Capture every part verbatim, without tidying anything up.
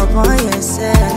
upon yourself.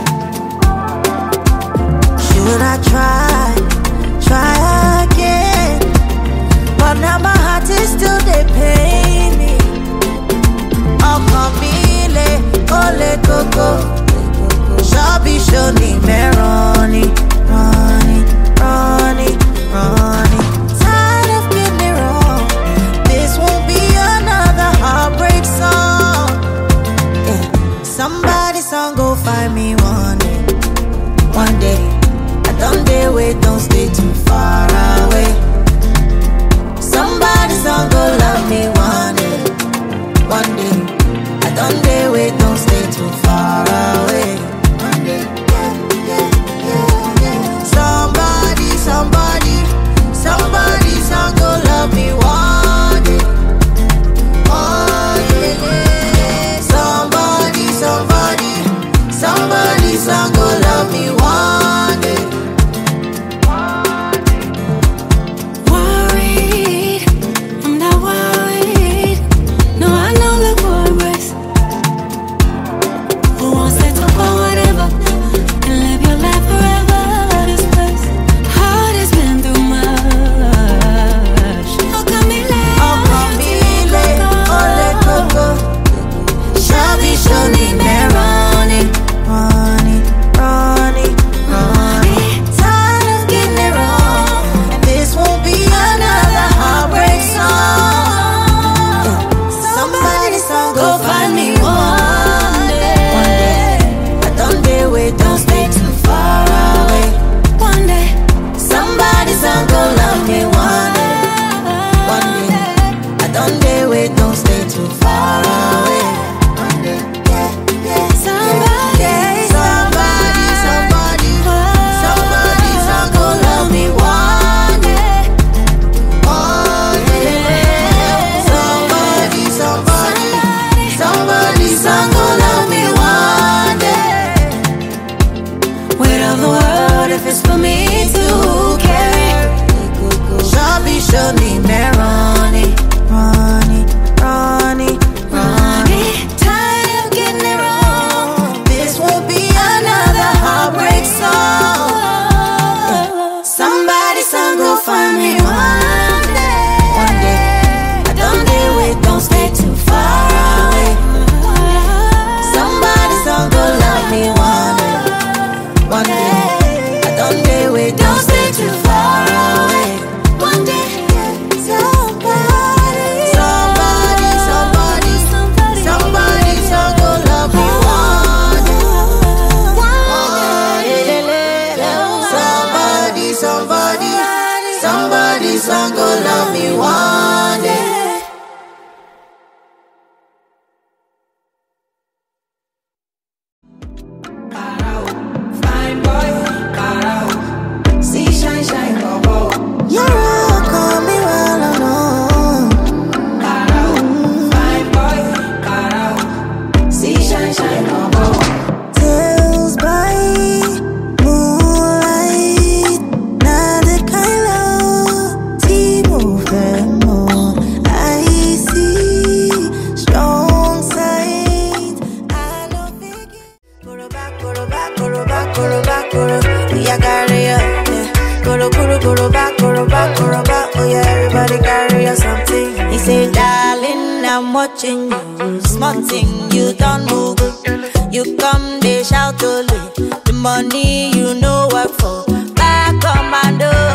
Should I try, try again? But now my heart is still they pain me. Oh, Camille, ole coco, Shabby Shoni, Meroni, Ronnie, Ronnie, Ronnie. Tired of getting it wrong. This won't be another heartbreak song. Yeah. Somebody's song go find me one day, one day. I don't dare wait, don't stay too far away. Somebody's song go love me one day, one day. I don't dare wait, don't stay too far away. One day, yeah, yeah, yeah, yeah. Somebody, somebody, somebody's song go love me one day, one day. Somebody, somebody, somebody's song go love me one day. Worried, I'm not worried. No, I know the progress. Who wants to talk about whatever and live your life forever? This place, heart has been through much. Oh, Camille, Oh, Camille, ole coco, Shabby Shoni, Meroni, Ronnie, Ronnie, Ronnie. Tired of getting it wrong, and this won't be another heartbreak song. Somebody's song go find me one day, one day. I don't dare wait, don't stay too far away. one day, Somebody's song go love me one day, one day. I don't dare wait, don't stay too far away. One day, yeah, yeah. somebody, Yeah, somebody, somebody, somebody's song go love me one day, one day. Somebody, somebody, somebody's song go love me one day. weight of the world if it's for me to carry. Shabby Shoni, Meroni, Ronnie, Ronnie, Ronnie. Tired of getting it wrong. This won't be another heartbreak song. Somebody's song go find me one day, one day. I don't dare wait, don't stay too far away. Somebody's song go love me one day, one day. I don't dare wait, don't stay too far away. One day, somebody, somebody, somebody, somebody's song go love me one day, one day. Somebody, somebody, somebody's song go love me one day. Fine boy, Carol. See shine, shine, go, go. You're all call me well alone. Carol. Fine boy, Carol. See shine, shine, go, go. Tales by moonlight, not the kind of Timo Femo. I see strong signs. I know big. Goro back, goro back, goro back, goro back, goro. Yeah, carry ya. Yeah. Goro, goro, goro back, goro back, goro back. Oh yeah, everybody carry ya something. He say, darling, I'm watching you. Small thing, you don't move. You come, they shout only. The money you know work for. Back commando.